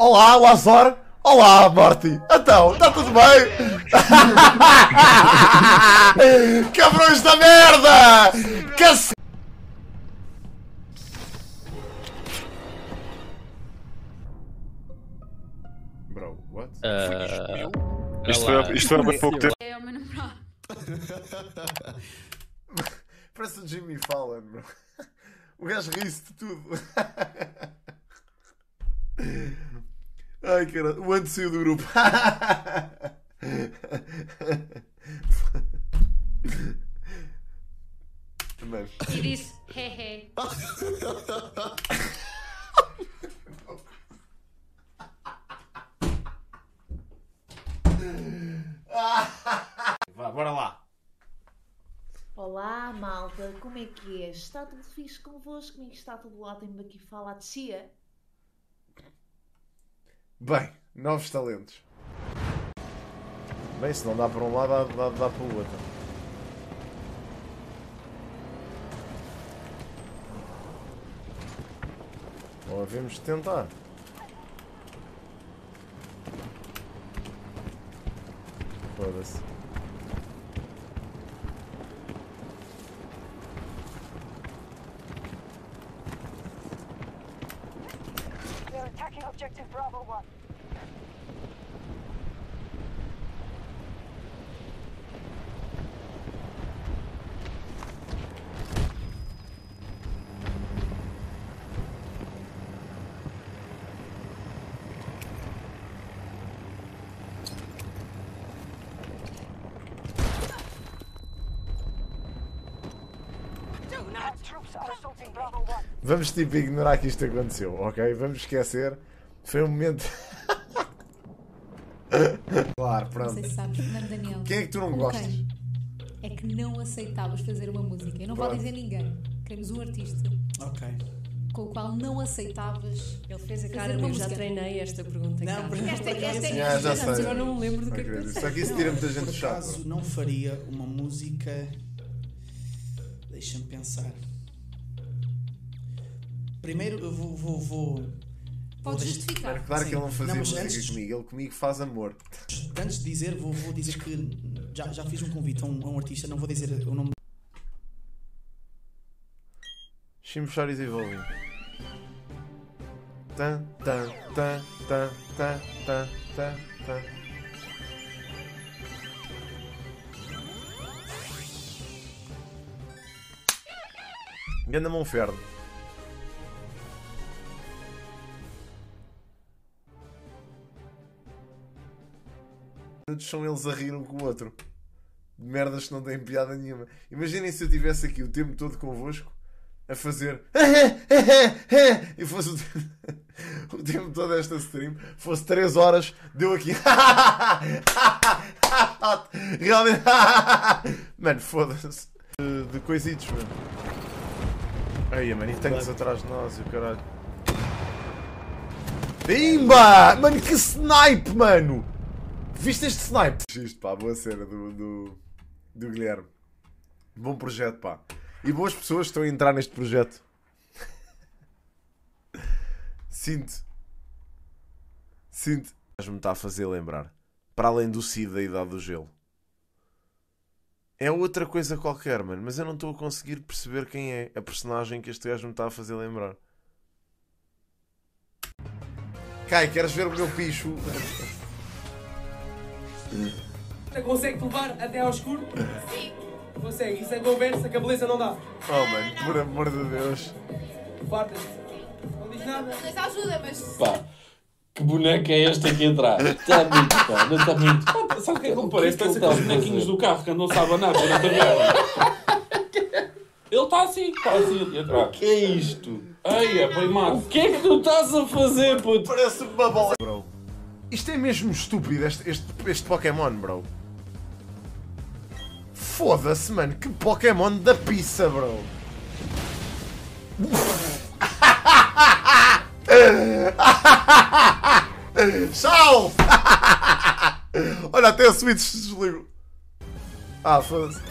Olá, Lazar! Olá, Morty! Então, está tudo bem? Cabrões da merda! Cac... Bro, what? Isto foi há bem pouco tempo. É o meu namorado. Parece o Jimmy Fallon, bro. O gajo ri-se de tudo. Ai, cara, o Ant saiu do grupo. Mas... E disse, hehe. Vá, bora lá. Olá, malta, como é que é? Está tudo fixe convosco? Comigo está tudo ótimo. Daqui fala a Tia. Bem, novos talentos. Bem, se não dá para um lado, dá para o outro. Ou havemos de tentar. Foda-se. They're attacking objective Bravo 1. Troops are assaulting Bravo 1. Vamos tipo ignorar que isto aconteceu, ok? Vamos esquecer. Foi um momento. Claro, Não pronto. sei se sabes, Fernando Daniel. Quem é que tu não Com gostas? quem é que não aceitavas fazer uma música? Eu não vou Pronto. dizer ninguém. Queremos um artista Ok. com o qual não aceitavas. Ele fez a Fazer cara uma de já música. treinei esta pergunta. Não, por Esta é Já sei. Agora não me lembro do que é que Acredito. pensei. Só que isso tira muita gente por do chão. acaso não faria uma música. Deixa-me pensar. Primeiro eu vou Podes deixar- justificar. Claro que Sim. ele não fazia Não, mas música antes- comigo, ele comigo faz amor. Antes de dizer, vou dizer que já fiz um convite a um artista, não vou dizer o nome. Chimcharis Evolving. Tan, tan, tan, tan, tan, tan, tan, tan. Ganda Monferno. São eles a rir um com o outro. De merdas que não têm piada nenhuma. Imaginem se eu estivesse aqui o tempo todo convosco a fazer e fosse o tempo todo esta stream fosse 3 horas, deu aqui realmente mano, foda-se de coisitos, mano. Aí, mano, e tanques atrás de nós e o caralho. Pimba! Mano, que snipe, mano! Viste este snipe? Isto, pá, boa cena do Guilherme. Bom projeto, pá. E boas pessoas estão a entrar neste projeto. Sinto. Mas me está a fazer lembrar. Para além do Cid da Idade do Gelo. É outra coisa qualquer, mano. Mas eu não estou a conseguir perceber quem é a personagem que este gajo me está a fazer lembrar. Kai, queres ver o meu picho? Consegue-te levar até ao escuro? Sim. Consegue. Isso é conversa que a beleza não dá. Oh, mano, por amor de Deus. Fartas. Não diz nada. Mas ajuda, mas... Pá, que boneco é este aqui atrás? Está muito, pá, não está muito. Sabe o que é que me parece? que ele Parece tá a aqueles bonequinhos fazer? do carro que andam a abanar na taverna. Ele está assim ali atrás. Que é isto? Ai, é bem mato. O que é que tu estás a fazer, puto? Parece uma bola. Bro, isto é mesmo estúpido, este Pokémon, bro. Foda-se, mano. Que Pokémon da pizza, bro. Tchau! Olha, até a Switch se desligou. Ah, foda-se.